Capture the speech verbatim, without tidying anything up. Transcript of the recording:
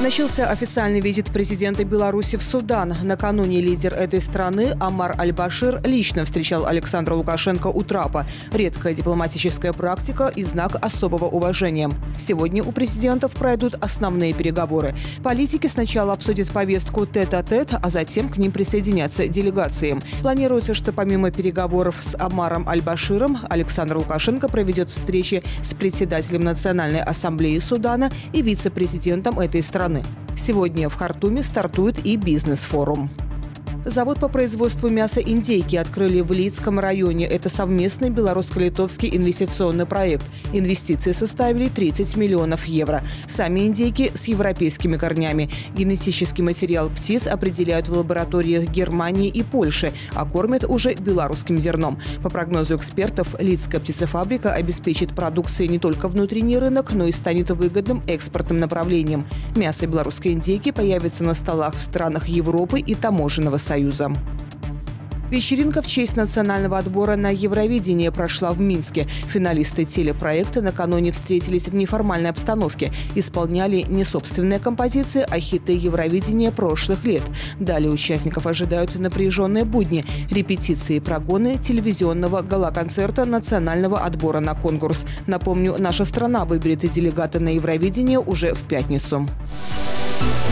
Начался официальный визит президента Беларуси в Судан. Накануне лидер этой страны Омар Аль-Башир лично встречал Александра Лукашенко у трапа. Редкая дипломатическая практика и знак особого уважения. Сегодня у президентов пройдут основные переговоры. Политики сначала обсудят повестку тет-а-тет, а затем к ним присоединятся делегации. Планируется, что помимо переговоров с Омаром Аль-Баширом, Александр Лукашенко проведет встречи с председателем Национальной ассамблеи Судана и вице-президентом этой страны. Сегодня в Хартуме стартует и бизнес-форум. Завод по производству мяса индейки открыли в Лидском районе. Это совместный белорусско-литовский инвестиционный проект. Инвестиции составили тридцать миллионов евро. Сами индейки с европейскими корнями. Генетический материал птиц определяют в лабораториях Германии и Польши, а кормят уже белорусским зерном. По прогнозу экспертов, Лидская птицефабрика обеспечит продукцией не только внутренний рынок, но и станет выгодным экспортным направлением. Мясо белорусской индейки появится на столах в странах Европы и таможенного союза. Союзом. Вечеринка в честь национального отбора на Евровидение прошла в Минске. Финалисты телепроекта накануне встретились в неформальной обстановке. Исполняли не собственные композиции, а хиты Евровидения прошлых лет. Далее участников ожидают напряженные будни, репетиции и прогоны телевизионного гала-концерта национального отбора на конкурс. Напомню, наша страна выберет и делегата на Евровидение уже в пятницу.